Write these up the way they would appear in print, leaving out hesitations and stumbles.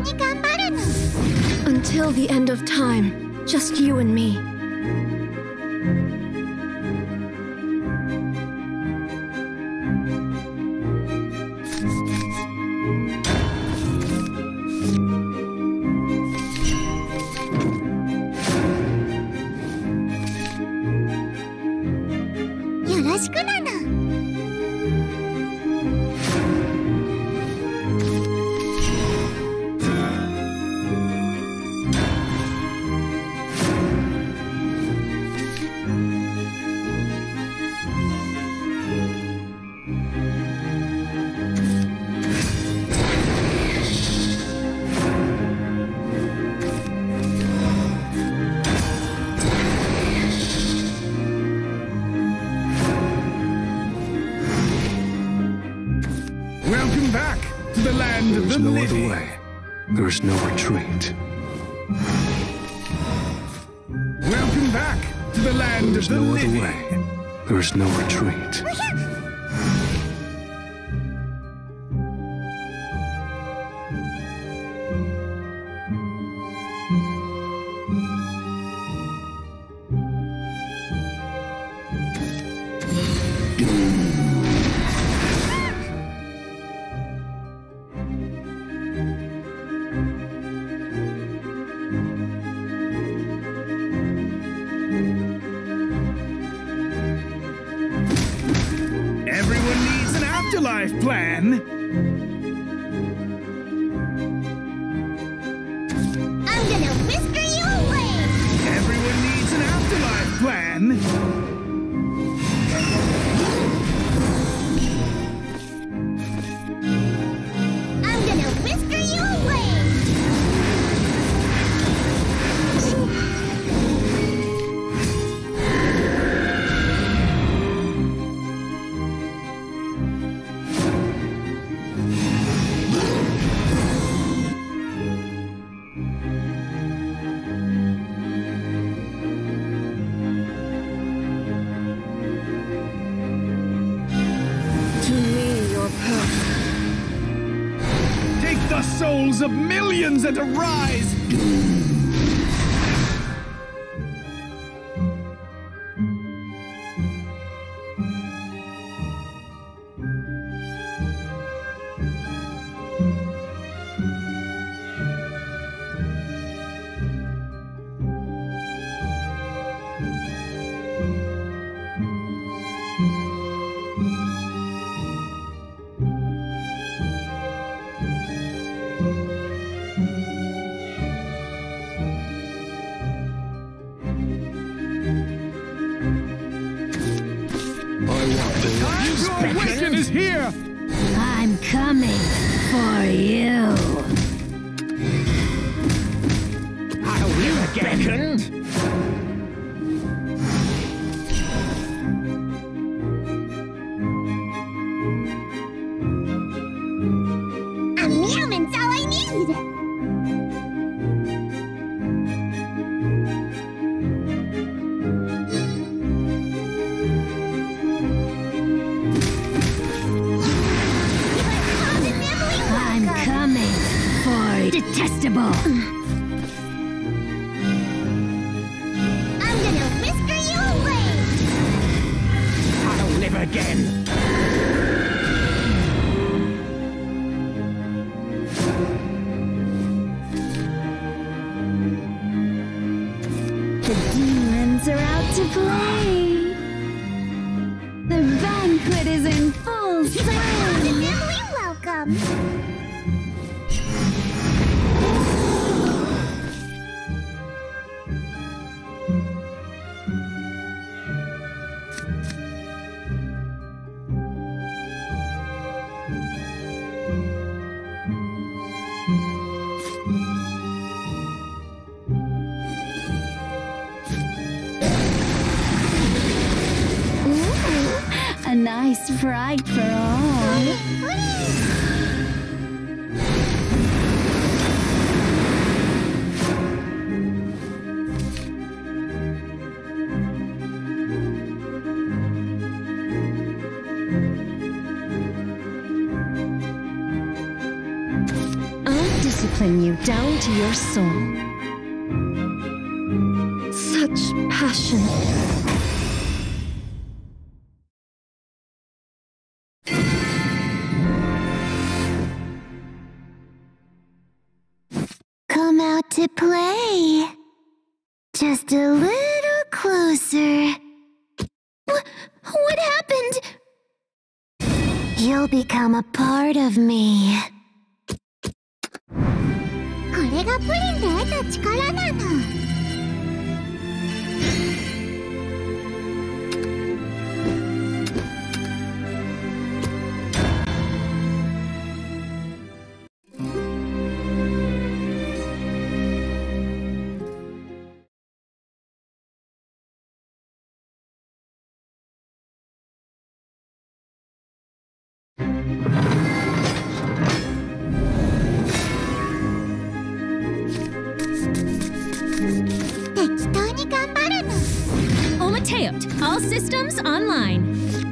Until the end of time, just you and me. Welcome back to the land of the living. There's no other way. There is no retreat. Welcome back to the land of the living. There's no other way. There is no retreat. Everyone needs an afterlife plan. I'm gonna whisker you away! Everyone needs an afterlife plan. I'm gonna whisker you away! Take the souls of millions and arise! Time to awaken is here! I'm coming for you! You beckoned? A meowman's all I need! I'm coming for detestable! I'm gonna whisker you away! I'll live again. The demons are out to play! The banquet is in full swing! Welcome! A nice fright for all. discipline you down to your soul. Such passion. Come out to play. Just a little closer. What happened? You'll become a part of me. これがプリンで得た力なの。適当に頑張るの。 Ometeot, all systems online.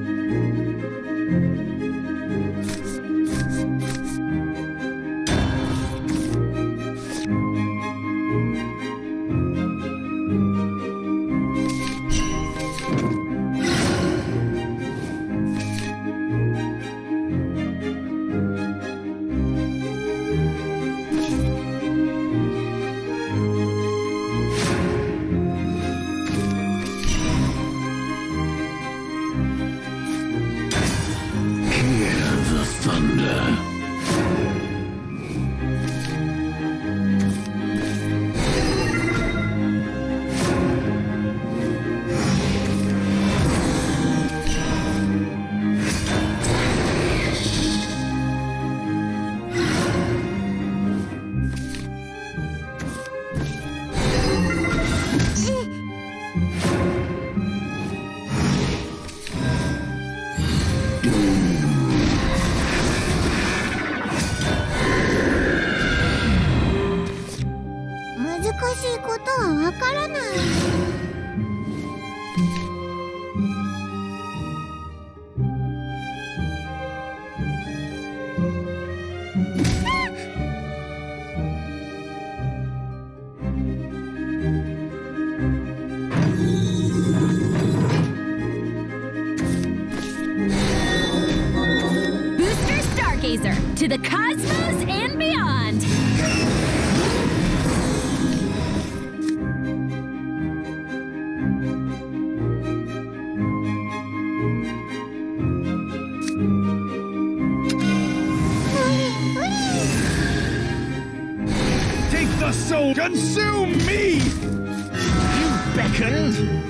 To the cosmos and beyond! Take the soul! Consume me! You beckoned?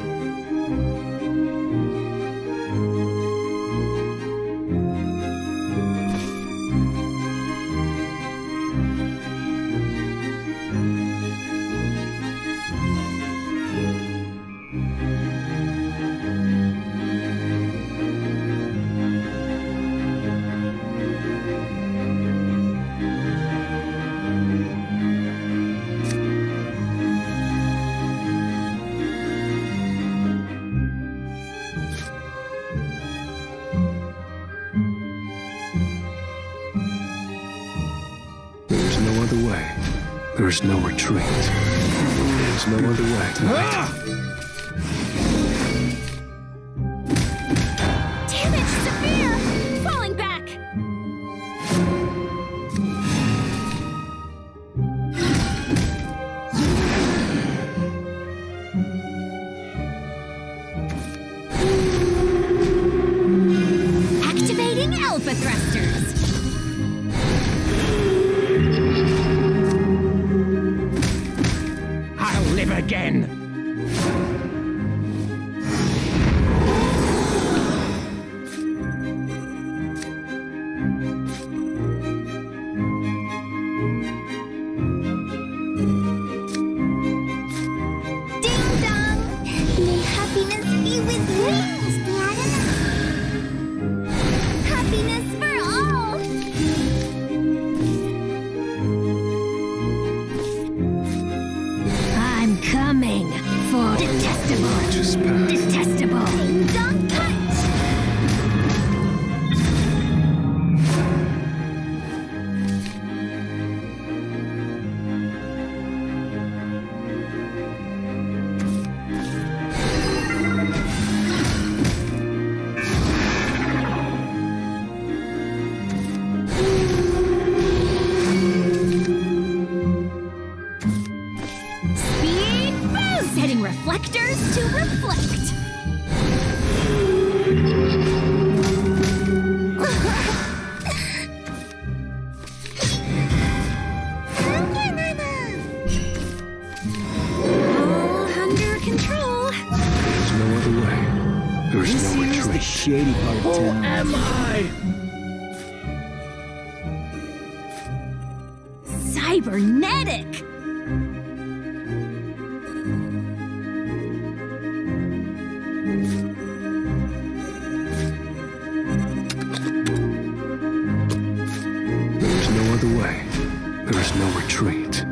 There's no retreat. There's no other way tonight. Damage severe! Falling back! Activating Alpha Thrusters! Again. Ding dong! May happiness be with wings, Diana. Happiness for all. I'm coming for detestable. Detestable. Ding dong punch. reflectors to reflect. All under control. There's no other way. There's no This is the retreat. shady part of town. Am I? Cybernetic. There's no other way. There's no retreat.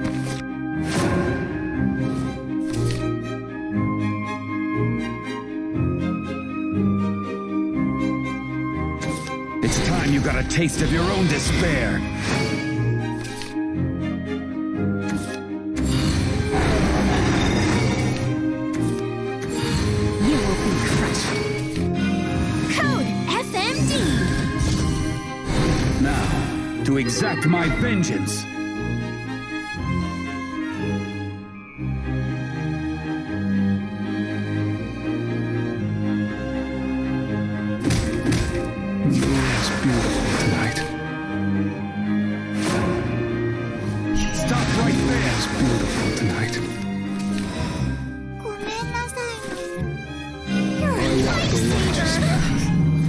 It's time you got a taste of your own despair. You will be crushed. Code FMD. Now, to exact my vengeance. It's beautiful tonight. Stop right there. It's beautiful tonight. ごめんなさいね。 You're a I walk the righteous lifesaver. path.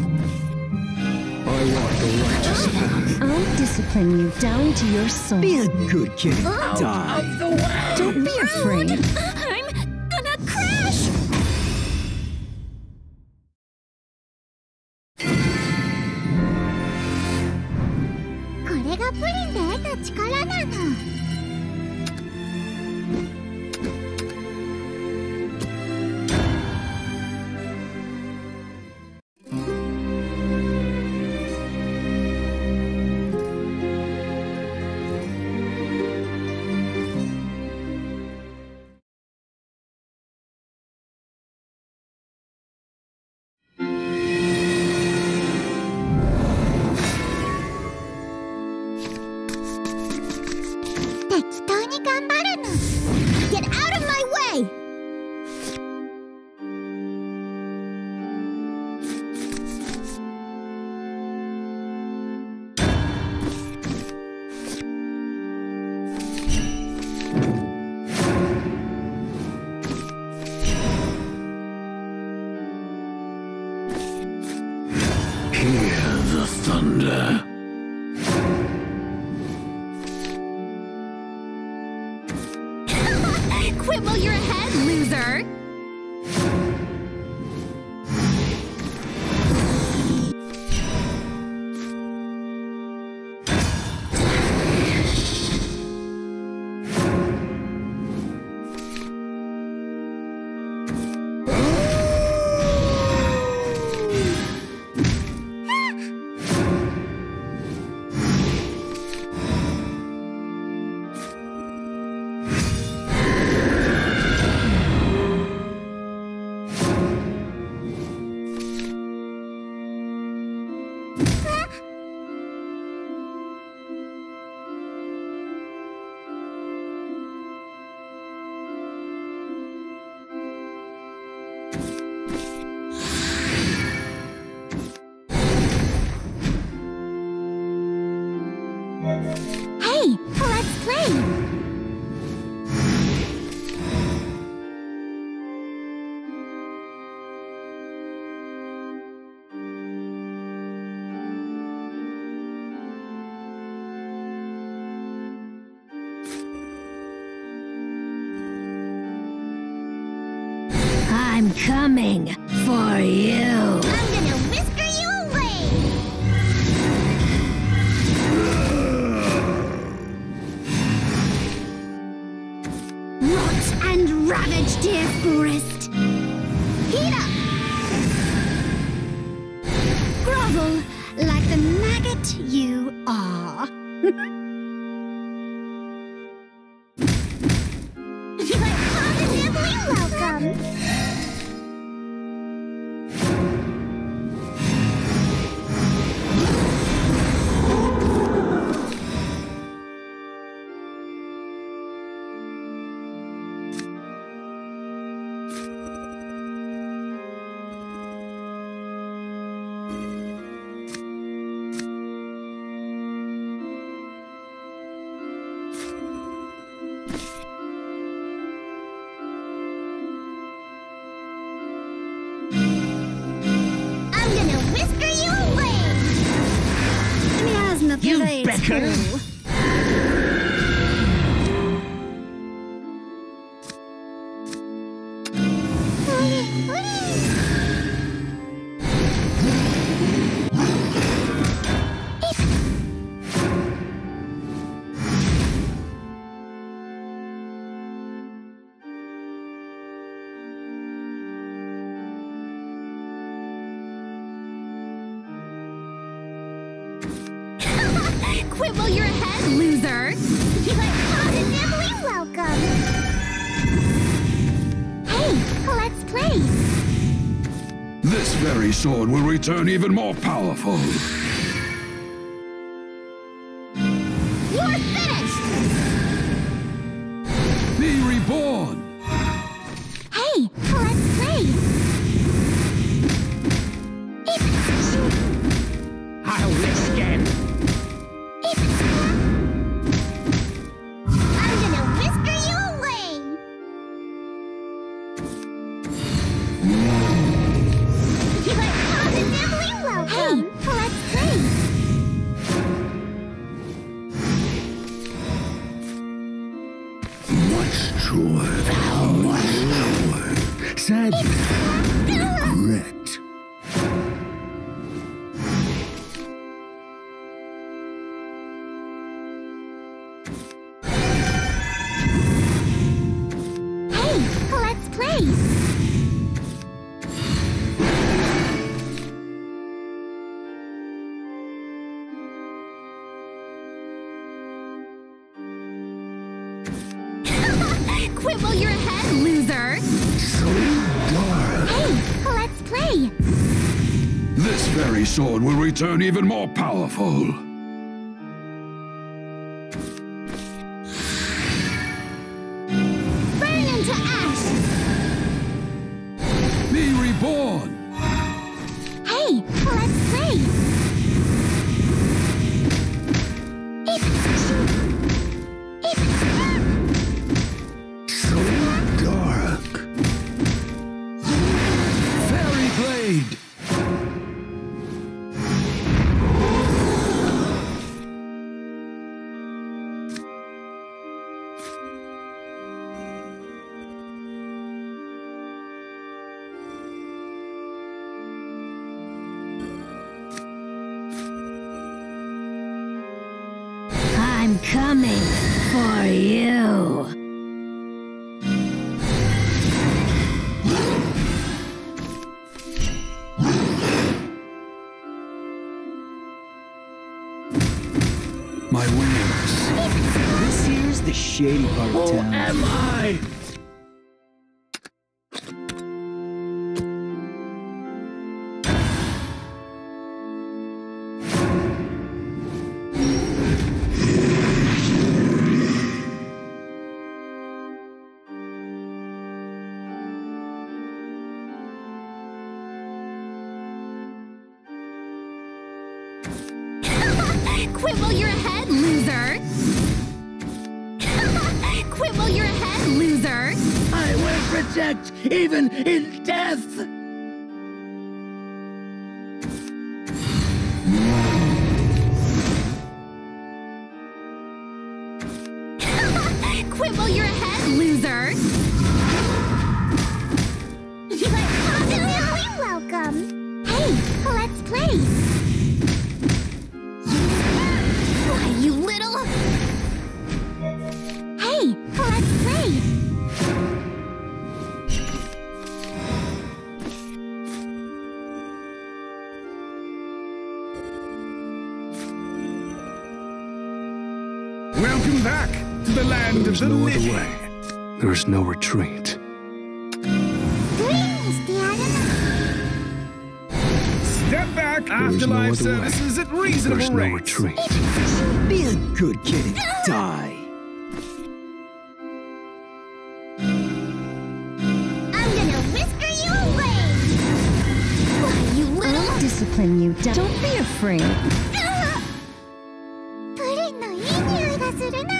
I walk the righteous path. I'll discipline you down to your soul. Be a good kid and die. Don't be afraid. I'm gonna crash. これがプリンで得た力なの。適当に頑張るの。Get out of my way! 'Quit while you're ahead, loser. Hey, let's play! I'm coming for you. I'm gonna whisker you away! Rot and ravage, dear forest. Heat up! Grovel like the maggot you are. You're positively welcome! beckon. Quit while you're ahead, loser! You are positively welcome! Hey, let's play! This very sword will return even more powerful. You're finished! Be reborn! Hey, let's play! I'll miss again. I'm gonna whisker you away! You are positively welcome! Hey, let's play! Much joy. Much joy. Sadness. Regret. Hey, let's play! Quit while you're ahead, loser! So dark. Hey, let's play! This very sword will return even more powerful. Burn into ash! Be reborn! Hey, let's play! So dark. Fairy blade! I'm coming for you! My wings. This here's the shady part of town. Am I? Quit while you're ahead, loser! Quit while you're ahead, loser! I will protect even in death. Quit while you're ahead, loser! You are positively welcome! Hey, let's play! Why, you little... Hey, let's play! Welcome back to the land of There's the no other living. way. There's no retreat. Greetings, Diana! Step back. no Afterlife other way. services at reasonable There's no rates. retreat. Be a good kid and die. I'm gonna whisker you away! Why, you little... I'll discipline you. Don't be afraid. プリンのいい匂いがするな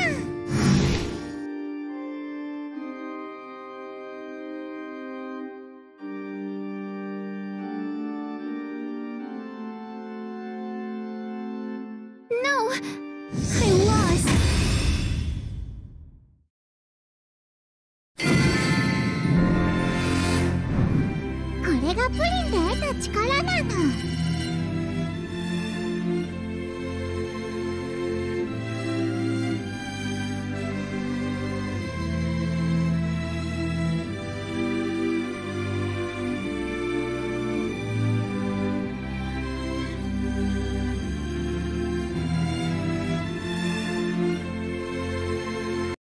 No! lost. これがプリンで得た力なの。